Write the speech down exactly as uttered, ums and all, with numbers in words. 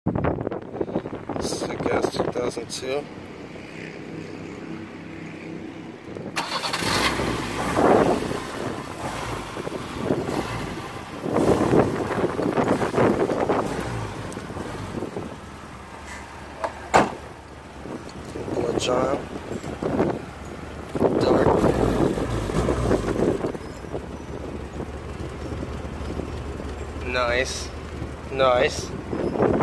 This is a gas two thousand two. Blood John. Dark. Nice. Nice.